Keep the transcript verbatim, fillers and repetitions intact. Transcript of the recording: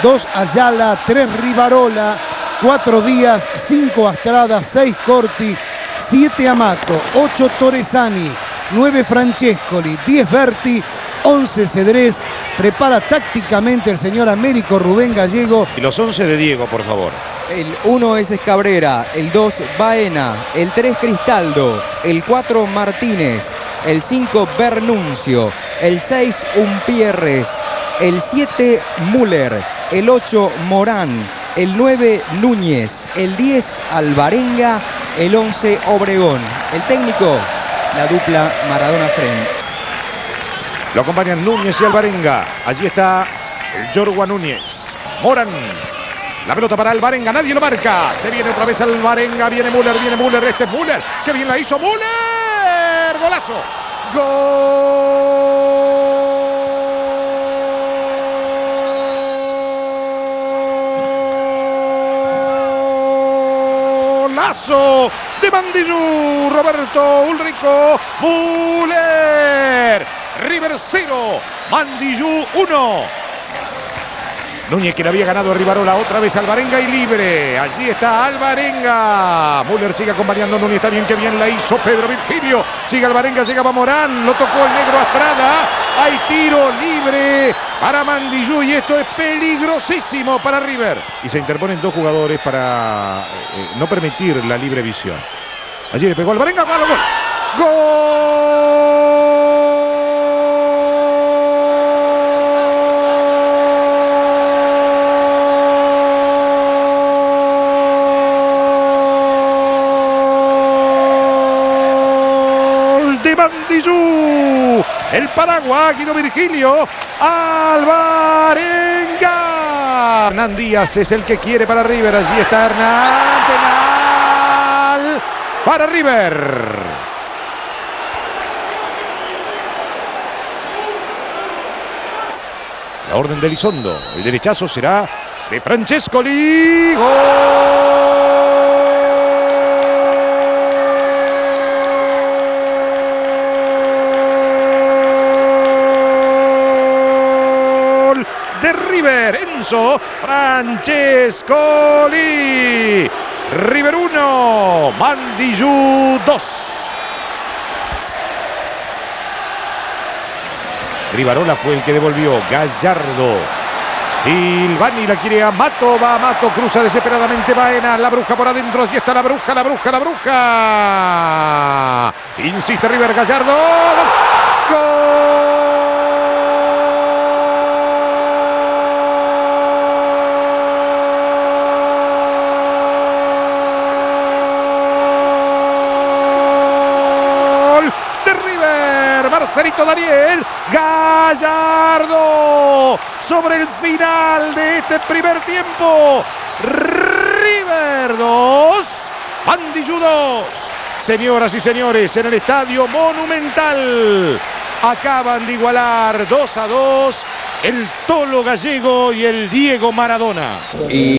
dos Ayala, tres Rivarola, cuatro Díaz, cinco Astrada, seis Corti, siete Amato, ocho Torresani, nueve Francescoli, diez Berti, once Cedrés. Prepara tácticamente el señor Américo Rubén Gallego. Y los once de Diego, por favor. El uno es Escabrera, el dos Baena, el tres Cristaldo, el cuatro Martínez, el cinco Bernuncio, el seis Umpierres, el siete Müller, el ocho Morán, el nueve Núñez, el diez Alvarenga, el once Obregón. El técnico, la dupla Maradona-Fren. Lo acompañan Núñez y Alvarenga. Allí está el Yorgua Núñez. Morán. La pelota para Alvarenga, nadie lo marca. Se viene otra vez Alvarenga, viene Müller, viene Müller, este es Müller. ¡Qué bien la hizo Müller! ¡Golazo! ¡Golazo! De Mandillú, Roberto Ulrico Müller. River cero, Mandillú uno. Núñez, que le había ganado a Rivarola, otra vez Alvarenga y libre. Allí está Alvarenga. Müller sigue acompañando a Núñez, está bien, que bien la hizo Pedro Virgilio. Sigue Alvarenga, llegaba Morán, lo tocó el negro Astrada. Hay tiro libre para Mandillú y esto es peligrosísimo para River. Y se interponen dos jugadores para eh, no permitir la libre visión. Allí le pegó Alvarenga, gol, gol. ¡Gol! De Mandillú, el paraguas, Guido Virgilio, Alvarenga. Hernán Díaz es el que quiere para River, allí está Hernán, penal para River. La orden de Elizondo, el derechazo será de Francescoli. ¡Gol! De River, Enzo Francescoli. River uno, Mandillú dos. Rivarola fue el que devolvió. Gallardo. Silvani la quiere a Mato. Va a Mato, cruza desesperadamente Baena. La bruja por adentro. Allí está la bruja, la bruja, la bruja. Insiste River, Gallardo. ¡Gol! Marcelito Daniel Gallardo sobre el final de este primer tiempo. River dos, Mandillú dos. Señoras y señores, en el Estadio Monumental acaban de igualar dos a dos el Tolo Gallego y el Diego Maradona. Y